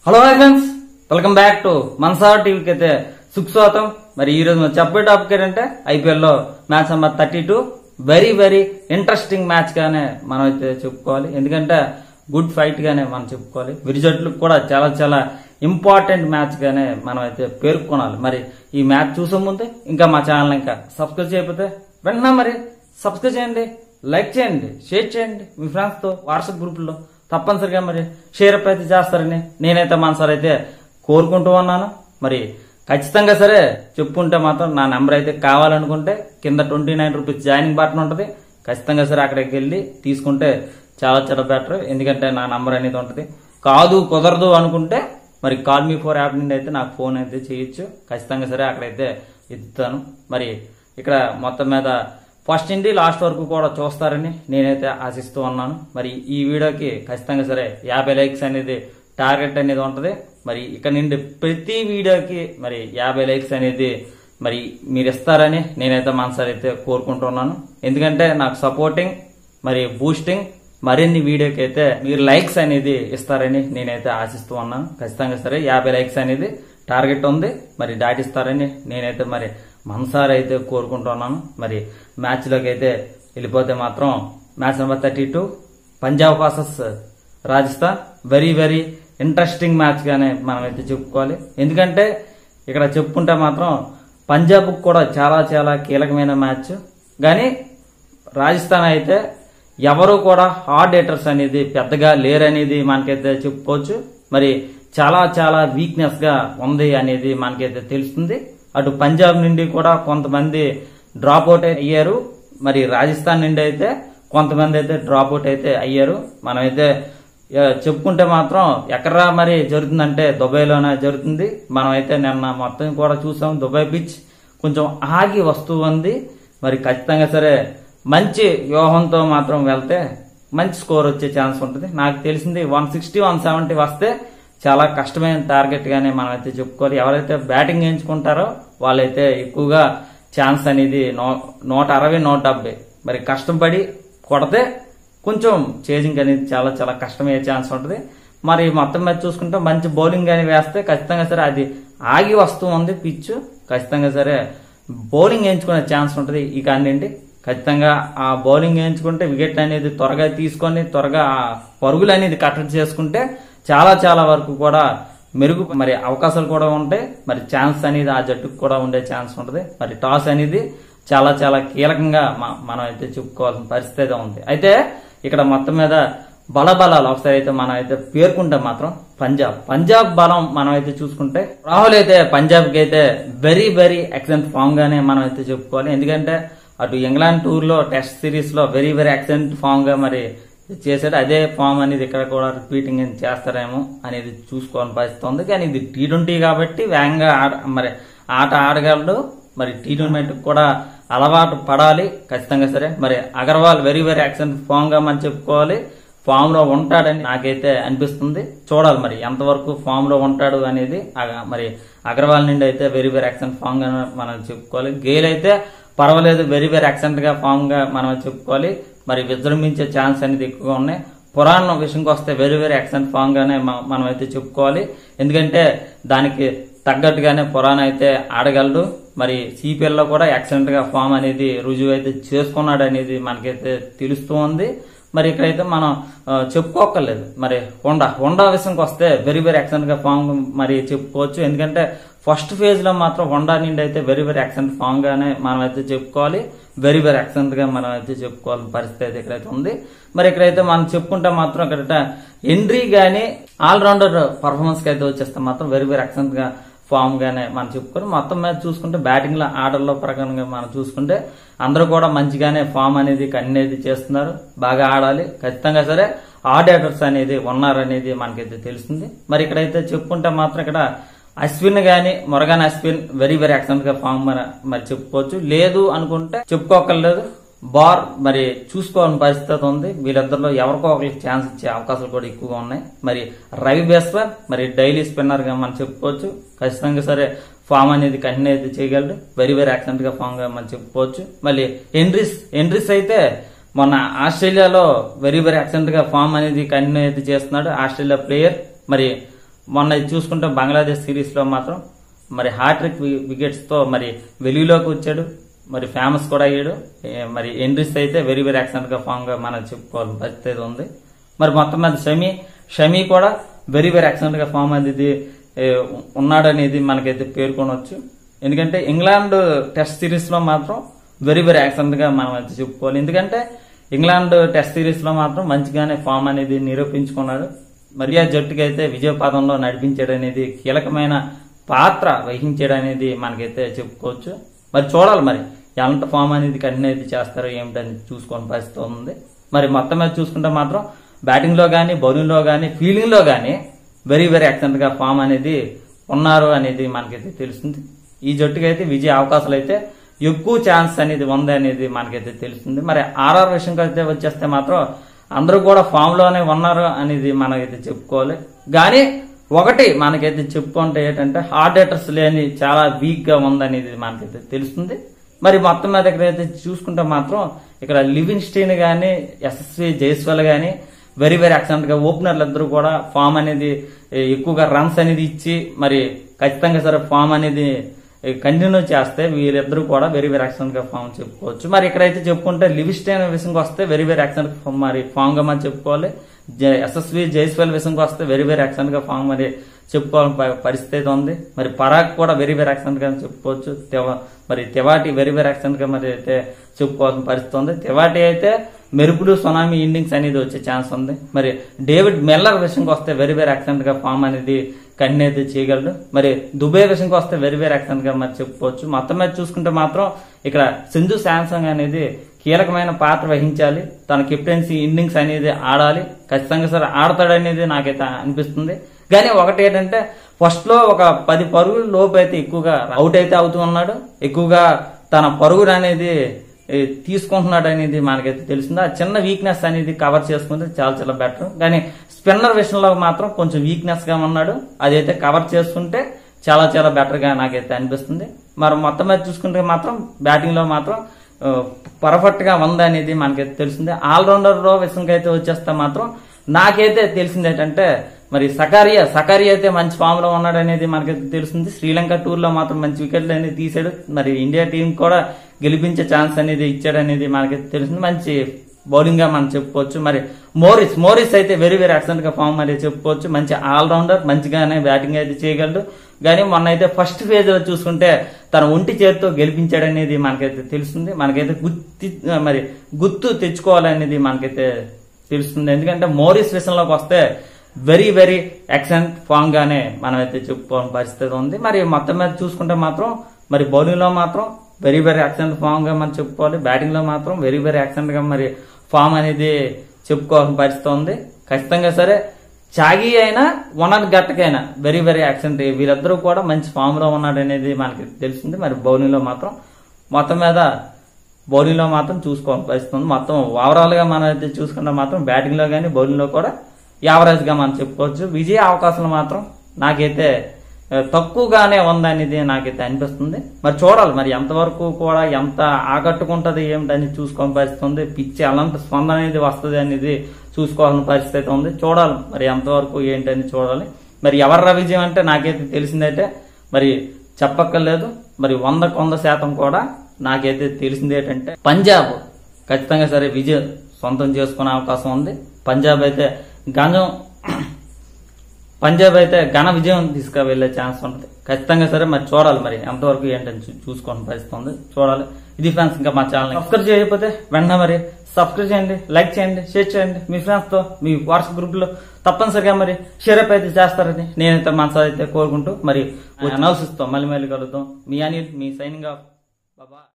Hello friends, welcome back to Manasar టీవీకి అయితే సుస్వాగతం. మరి ఈ రోజు చెప్పే టాపిక్ ఏంటంటే ఐపీఎల్ లో match number 32 very interesting match గానే మనం అయితే చెప్పుకోవాలి. ఎందుకంటే గుడ్ ఫైట్ గానే మనం చెప్పుకోవాలి. విరిజట్లకు కూడా చాలా ఇంపార్టెంట్ మ్యాచ్ గానే మనం అయితే పేర్కొనాలి. మరి ఈ మ్యాచ్ చూసే ముందే ఇంకా మా ఛానల్ ఇంకా సబ్స్క్రైబ్ చేయకపోతే వెంటనే మరి సబ్స్క్రైబ్ చేయండి, లైక్ చేయండి, షేర్ చేయండి మీ ఫ్రెండ్స్ తో వాట్సాప్ గ్రూపుల్లో తప్పనిసరిగా మరి షేర్ అప్ అయితే చేస్తారని నేనైతే మనసారి అయితే కోరుకుంటూ ఉన్నాను. మరి ఖచ్చితంగా సరే చెప్పుకుంటే మాత్రం నా నెంబర్ అయితే కావాలనుకుంటే కింద 29 రూపీస్ జాయినింగ్ బటన్ ఉంటుంది. ఖచ్చితంగా సరే అక్కడికి వెళ్ళి తీసుకుంటే చాలా బెటర్. ఎందుకంటే నా నంబర్ అనేది ఉంటుంది. కాదు కుదరదు అనుకుంటే మరి కాల్ మీ ఫోర్ యాప్ నుండి అయితే నాకు ఫోన్ అయితే చేయొచ్చు. ఖచ్చితంగా సరే అక్కడైతే ఎత్తుతాను. మరి ఇక్కడ మొత్తం మీద ఫస్ట్ నుండి లాస్ట్ వరకు కూడా చూస్తారని నేనైతే ఆశిస్తూ ఉన్నాను. మరి ఈ వీడియోకి ఖచ్చితంగా సరే 50 లైక్స్ అనేది టార్గెట్ అనేది ఉంటది. మరి ఇక్కడ నుండి ప్రతి వీడియోకి మరి 50 లైక్స్ అనేది మరి మీరు ఇస్తారని నేనైతే మనసారి అయితే కోరుకుంటున్నాను. ఎందుకంటే నాకు సపోర్టింగ్ మరి బూస్టింగ్ మరిన్ని వీడియోకి అయితే మీరు లైక్స్ అనేది ఇస్తారని నేనైతే ఆశిస్తూ ఉన్నాను. ఖచ్చితంగా సరే 50 లైక్స్ అనేది టార్గెట్ ఉంది. మరి దాటిస్తారని నేనైతే మరి మనసారి అయితే కోరుకుంటున్నాను. మరి మ్యాచ్ లోకి అయితే వెళ్ళిపోతే మాత్రం match number 32 Punjab versus Rajasthan very interesting match గానే మనం అయితే చెప్పుకోవాలి. ఎందుకంటే ఇక్కడ చెప్పుకుంటే మాత్రం పంజాబ్ కూడా చాలా కీలకమైన మ్యాచ్. కానీ రాజస్థాన్ అయితే ఎవరు కూడా హార్డ్ హిట్టర్స్ అనేది పెద్దగా లేరనేది మనకైతే చెప్పుకోవచ్చు. మరి చాలా వీక్నెస్ గా ఉంది అనేది మనకైతే తెలుస్తుంది. అటు పంజాబ్ నుండి కూడా కొంతమంది డ్రాప్ అవుట్ అయ్యారు. మరి రాజస్థాన్ నుండి అయితే కొంతమంది అయితే డ్రాప్ అవుట్ అయితే అయ్యారు. మనమైతే చెప్పుకుంటే మాత్రం ఎక్కడ మరి జరుగుతుందంటే దుబాయ్లోనే జరుగుతుంది. మనం అయితే నిన్న మొత్తం కూడా చూసాం. దుబాయ్ పిచ్ కొంచెం ఆగి వస్తూ ఉంది. మరి ఖచ్చితంగా సరే మంచి వ్యూహంతో మాత్రం వెళ్తే మంచి స్కోర్ వచ్చే ఛాన్స్ ఉంటుంది. నాకు తెలిసింది 160, 170 వస్తే చాలా కష్టమైన టార్గెట్ గానే మనం అయితే చెప్పుకోవాలి. ఎవరైతే బ్యాటింగ్ ఎంచుకుంటారో వాళ్ళైతే ఎక్కువగా ఛాన్స్ అనేది 160, 170 మరి కష్టపడి కొడితే కొంచెం చేజింగ్ అనేది చాలా కష్టమయ్యే ఛాన్స్ ఉంటుంది. మరి మొత్తం మీద చూసుకుంటే మంచి బౌలింగ్ కానీ వేస్తే ఖచ్చితంగా సరే అది ఆగి వస్తూ ఉంది పిచ్. ఖచ్చితంగా సరే బౌలింగ్ ఎంచుకునే ఛాన్స్ ఉంటుంది. ఈ కానివ్వండి ఖచ్చితంగా ఆ బౌలింగ్ ఎంచుకుంటే వికెట్ అనేది త్వరగా తీసుకొని త్వరగా పరుగులు అనేది కట్టడి చేసుకుంటే చాలా వరకు కూడా మెరుగు మరి అవకాశాలు కూడా ఉంటాయి. మరి ఛాన్స్ అనేది ఆ జట్టుకు కూడా ఉండే ఛాన్స్ ఉంటుంది. మరి టాస్ అనేది చాలా కీలకంగా మనం అయితే చెప్పుకోవాల్సిన పరిస్థితి ఉంది. అయితే ఇక్కడ మొత్తం మీద బలాలు ఒకసారి అయితే మనం అయితే పేర్కొంటే మాత్రం పంజాబ్ బలం మనం అయితే చూసుకుంటే రాహుల్ అయితే పంజాబ్ కి అయితే వెరీ ఎక్సలెంట్ ఫామ్ గానే మనం అయితే చెప్పుకోవాలి. ఎందుకంటే అటు ఇంగ్లాండ్ టూర్ లో టెస్ట్ సిరీస్ లో వెరీ ఎక్సలెంట్ ఫామ్ గా మరి చేశాడు. అదే ఫామ్ అనేది ఇక్కడ కూడా రిపీటింగ్ చేస్తారేమో అనేది చూసుకోవాలని పరిస్థితి ఉంది. కానీ ఇది T20 కాబట్టి వేగంగా మరి ఆట ఆడగలడు. మరి T20 కూడా అలవాటు పడాలి ఖచ్చితంగా సరే. మరి అగర్వాల్ వెరీ ఎక్సలెంట్ ఫామ్ గా మనం చెప్పుకోవాలి. ఫామ్ లో ఉంటాడని నాకైతే అనిపిస్తుంది. చూడాలి మరి ఎంతవరకు ఫామ్ లో ఉంటాడు అనేది. మరి అగర్వాల్ నుండి అయితే వెరీ ఎక్సలెంట్ ఫామ్ గా మనం చెప్పుకోవాలి. గేల్ అయితే పర్వాలేదు వెరీ ఎక్సలెంట్ గా ఫామ్ గా మనం చెప్పుకోవాలి. మరి విజృంభించే ఛాన్స్ అనేది ఎక్కువగా ఉన్నాయి. పురాణ విషయంకి వస్తే వెరీ ఎక్సలెంట్ ఫామ్ గానే మనం అయితే చెప్పుకోవాలి. ఎందుకంటే దానికి తగ్గట్టుగానే పురాణ అయితే ఆడగలడు. మరి సిపిఎల్ లో కూడా ఎక్సలెంట్ గా ఫామ్ అనేది రుజువు అయితే చేసుకున్నాడు అనేది మనకైతే తెలుస్తూ ఉంది. మరి ఇక్కడైతే మనం చెప్పుకోకర్లేదు. మరి హోండా విషయంకి వస్తే వెరీ ఎక్సలెంట్ గా ఫామ్ మరి చెప్పుకోవచ్చు. ఎందుకంటే ఫస్ట్ ఫేజ్ లో మాత్రం హోండా నుండి అయితే వెరీ ఎక్సలెంట్ ఫామ్ గానే మనం అయితే చెప్పుకోవాలి. వెరీ ఎక్సలెంట్ గా మనం అయితే చెప్పుకోవాల్సిన పరిస్థితి అయితే ఇక్కడైతే ఉంది. మరి ఇక్కడైతే మనం చెప్పుకుంటే మాత్రం ఇక్కడ ఎంట్రీ గానీ ఆల్రౌండర్ పర్ఫార్మెన్స్ కి అయితే వచ్చేస్తే మాత్రం వెరీ ఎక్సలెంట్ గా ఫామ్ గానే మనం చెప్పుకోవాలి. మొత్తం మీద చూసుకుంటే బ్యాటింగ్ లో ఆర్డర్ లో ప్రకారంగా మనం చూసుకుంటే అందరూ కూడా మంచిగానే ఫామ్ అనేది కన్నేది చేస్తున్నారు. బాగా ఆడాలి ఖచ్చితంగా సరే. హార్డ్ హిట్టర్స్ అనేది ఉన్నారనేది మనకైతే తెలుస్తుంది. మరి ఇక్కడైతే చెప్పుకుంటే మాత్రం ఇక్కడ అశ్విన్ గాని మొరగాన్ అశ్విన్ వెరీ ఎక్సలెంట్ గా ఫామ్ మరి చెప్పుకోవచ్చు. లేదు అనుకుంటే చెప్పుకోకర్లేదు. బార్ మరి చూసుకోవాలని పరిస్థితి ఉంది. వీళ్ళిద్దరిలో ఎవరికో ఒకరికి ఛాన్స్ ఇచ్చే అవకాశాలు కూడా ఎక్కువగా ఉన్నాయి. మరి రవి బేస్వర్ మరి డైలీ స్పిన్నర్ గా మనం చెప్పుకోవచ్చు. ఖచ్చితంగా సరే ఫామ్ అనేది కంటిన్యూ అయితే చేయగలడు. వెరీ ఎక్సలెంట్ గా ఫామ్ గా మనం చెప్పుకోవచ్చు. మళ్ళీ ఎండ్రిస్ అయితే మొన్న ఆస్ట్రేలియాలో వెరీ ఎక్సలెంట్ గా ఫామ్ అనేది కంటిన్యూ అయితే చేస్తున్నాడు. ఆస్ట్రేలియా ప్లేయర్ మరి మొన్న చూసుకుంటే బంగ్లాదేశ్ సిరీస్ లో మాత్రం మరి హ్యాట్రిక్ వికెట్స్ తో మరి వెలుగులోకి వచ్చాడు, మరి ఫేమస్ కూడా అయ్యాడు. మరి ఎండ్రిస్ అయితే వెరీ వెరీ ఎక్సలెంట్ గా ఫామ్ గా మనం చెప్పుకోవాలి పరిస్థితి ఉంది. మరి మొత్తం మీద షమీ కూడా వెరీ వెరీ ఎక్సలెంట్ గా ఫామ్ అనేది ఉన్నాడనేది మనకైతే పేర్కొనవచ్చు. ఎందుకంటే ఇంగ్లాండ్ టెస్ట్ సిరీస్ లో మాత్రం వెరీ వెరీ ఎక్సలెంట్ గా మనం అయితే చెప్పుకోవాలి. ఎందుకంటే ఇంగ్లాండ్ టెస్ట్ సిరీస్ లో మాత్రం మంచిగానే ఫామ్ అనేది నిరూపించుకున్నాడు. మరి ఆ జట్టుకి అయితే విజయపథంలో నడిపించాడనేది, కీలకమైన పాత్ర వహించాడనేది మనకైతే చెప్పుకోవచ్చు. మరి చూడాలి మరి ఎంత ఫామ్ అనేది కంటిన్యూ అయితే చేస్తారో ఏమిటని చూసుకోని పరిస్థితి ఉంది. మరి మొత్తం మీద చూసుకుంటే మాత్రం బ్యాటింగ్ లో గానీ, బౌలింగ్ లో గానీ, ఫీల్డింగ్ లో గానీ వెరీ వెరీ ఎక్సలెంట్ గా ఫామ్ అనేది ఉన్నారు అనేది మనకైతే తెలుస్తుంది. ఈ జట్టుకి అయితే విజయ అవకాశాలు అయితే ఎక్కువ ఛాన్స్ అనేది ఉంది అనేది మనకైతే తెలుస్తుంది. మరి ఆర్ఆర్ విషయంకి అయితే వచ్చేస్తే మాత్రం అందరూ కూడా ఫామ్ లోనే ఉన్నారు అనేది మనకైతే చెప్పుకోవాలి. కానీ ఒకటి మనకైతే చెప్పుకుంటే ఏంటంటే హార్డ్ హిట్టర్స్ లేని చాలా వీక్ గా ఉందనేది మనకైతే తెలుస్తుంది. మరి మొత్తం మీద ఇక్కడ అయితే చూసుకుంటే మాత్రం ఇక్కడ లివింగ్స్టీన్ గానీ, యశస్వి జైస్వాల్ గానీ వెరీ వెరీ ఎక్సలెంట్ గా ఓపెనర్లు ఇద్దరు కూడా ఫామ్ అనేది ఎక్కువగా రన్స్ అనేది ఇచ్చి మరి ఖచ్చితంగా సరే ఫామ్ అనేది కంటిన్యూ చేస్తే వీళ్ళిద్దరూ కూడా వెరీ వెరీ ఎక్సలెంట్ గా ఫామ్ చెప్పుకోవచ్చు. మరి ఇక్కడైతే చెప్పుకుంటే లివింగ్స్టీన్ విషయంకి వస్తే వెరీ వెరీ ఎక్సలెంట్ మరి ఫామ్ గా మనం చెప్పుకోవాలి. యశస్వి జైస్వాల్ విషయంకి వస్తే వెరీ వెరీ ఎక్సలెంట్ గా ఫామ్ మరి చెప్పుకోవాలని పరిస్థితి ఉంది. మరి పరాగ్ కూడా వెరీ వెరీ ఎక్సలెంట్ గా చెప్పుకోవచ్చు. మరి తివాటి వెరీ వెరీ ఎక్సలెంట్ గా మరి అయితే చెప్పుకోవాల్సిన పరిస్థితి ఉంది. తివాటి అయితే మెరుపులు సునామీ ఇన్నింగ్స్ అనేది వచ్చే ఛాన్స్ ఉంది. మరి డేవిడ్ మిల్లర్ విషయంకి వస్తే వెరీ వెరీ ఎక్సలెంట్ గా ఫామ్ అనేది కంటిన్యూ అయితే చేయగలడు. మరి దుబే విషయంకి వస్తే వెరీ వెరీ ఎక్సలెంట్ గా మరి చెప్పుకోవచ్చు. మొత్తం మీద చూసుకుంటే మాత్రం ఇక్కడ సంజు శాంసంగ్ అనేది కీలకమైన పాత్ర వహించాలి. తన కెప్టెన్సీ ఇన్నింగ్స్ అనేది ఆడాలి. ఖచ్చితంగా సరే ఆడతాడనేది నాకైతే అనిపిస్తుంది. కానీ ఒకటి ఏంటంటే ఫస్ట్ లో ఒక 10 పరుగుల లోపు అయితే ఎక్కువగా అవుట్ అయితే అవుతూ ఉన్నాడు. ఎక్కువగా తన పరుగులు అనేది తీసుకుంటున్నాడు అనేది మనకైతే తెలుస్తుంది. ఆ చిన్న వీక్నెస్ అనేది కవర్ చేసుకుంటే చాలా చాలా బెటర్. కానీ స్పిన్నర్ విషయంలో మాత్రం కొంచెం వీక్నెస్ గా ఉన్నాడు. అదైతే కవర్ చేసుకుంటే చాలా చాలా బెటర్ గా నాకైతే అనిపిస్తుంది. మరి మొత్తం మీద చూసుకుంటే మాత్రం బ్యాటింగ్ లో మాత్రం పర్ఫెక్ట్ గా ఉంది అనేది మనకైతే తెలిసింది. ఆల్రౌండర్ లో విషయంకి అయితే వచ్చేస్తే మాత్రం నాకైతే తెలిసింది ఏంటంటే మరి సకారియా అయితే మంచి ఫామ్ లో ఉన్నాడు అనేది మనకైతే తెలుస్తుంది. శ్రీలంక టూర్ లో మాత్రం మంచి వికెట్లు అనేది తీసాడు. మరి ఇండియా టీం కూడా గెలిపించే ఛాన్స్ అనేది ఇచ్చాడు అనేది మనకైతే తెలుస్తుంది. మంచి బౌలింగ్ గా మనం చెప్పుకోవచ్చు. మరి మోరిస్ అయితే వెరీ వెరీ ఎక్సలెంట్ గా ఫామ్ అనేది చెప్పుకోవచ్చు. మంచి ఆల్రౌండర్, మంచిగానే బ్యాటింగ్ అయితే చేయగలడు. కానీ మొన్న అయితే ఫస్ట్ ఫేజ్ లో చూసుకుంటే తన ఒంటి చేతితో గెలిపించాడనేది మనకైతే తెలుస్తుంది. మనకైతే గుర్తు తెచ్చుకోవాలనేది మనకైతే తెలుస్తుంది. ఎందుకంటే మోరిస్ విషయంలోకి వస్తే వెరీ వెరీ ఎక్సలెంట్ ఫామ్ గానే మనమైతే చెప్పుకోవాలని పరిస్థితి ఉంది. మరి మొత్తం మీద చూసుకుంటే మాత్రం మరి బౌలింగ్ లో మాత్రం వెరీ వెరీ ఎక్సలెంట్ ఫామ్ గా మనం చెప్పుకోవాలి. బ్యాటింగ్ లో మాత్రం వెరీ వెరీ ఎక్సలెంట్ గా మరి ఫామ్ అనేది చెప్పుకోవాల్సిన పరిస్థితి ఉంది. ఖచ్చితంగా సరే చాగి అయినా వనర్ గట్టకైనా వెరీ వెరీ ఎక్సలెంట్, వీళ్ళిద్దరూ కూడా మంచి ఫామ్ లో ఉన్నాడు అనేది మనకి తెలిసింది. మరి బౌలింగ్ లో మాత్రం మొత్తం మీద బౌలింగ్ లో మాత్రం చూసుకోవాల్సిన పరిస్థితి ఉంది. మొత్తం ఓవరాల్ గా మనం అయితే చూసుకుంటే మాత్రం బ్యాటింగ్ లో కానీ బౌలింగ్ లో కూడా యావరేజ్ గా మనం చెప్పుకోవచ్చు. విజయ అవకాశాలు మాత్రం నాకైతే తక్కువగానే ఉందనేది నాకైతే అనిపిస్తుంది. మరి చూడాలి మరి ఎంతవరకు కూడా ఎంత ఆకట్టుకుంటది ఏమిటని చూసుకోవాల్సిన పరిస్థితి ఉంది. పిచ్చి అలాంటి స్పందన అనేది వస్తుంది అనేది చూసుకోవాల్సిన పరిస్థితి ఉంది. చూడాలి మరి ఎంతవరకు ఏంటని చూడాలి. మరి ఎవర్రా విజయం అంటే నాకైతే తెలిసిందైతే మరి చెప్పక్కర్లేదు. మరి 100% కూడా నాకైతే తెలిసింది ఏంటంటే పంజాబ్ ఖచ్చితంగా సరే విజయం సొంతం చేసుకునే అవకాశం ఉంది. పంజాబ్ అయితే ఘన విజయం తీసుకువెళ్లే ఛాన్స్ ఉంటుంది ఖచ్చితంగా సరే. మరి చూడాలి మరి ఎంతవరకు ఏంటని చూసుకోవాల్సిన పరిస్థితి ఉంది. చూడాలి. ఇది ఫ్రెండ్స్, ఇంకా మా ఛానల్ సబ్స్క్రైబ్ చేయకపోతే వెంటనే మరి సబ్స్క్రైబ్ చేయండి, లైక్ చేయండి, షేర్ చేయండి. మీ ఫ్రెండ్స్ తో మీ వాట్సాప్ గ్రూప్ లో తప్పనిసరిగా మరి షేర్ అప్ అయితే చేస్తారని నేనైతే మనసారి అయితే కోరుకుంటూ మరి అనాలిసిస్ తో మళ్ళీ కలుద్దాం. మీ అనిల్, మీ సైనింగ్ ఆఫ్. బాబా.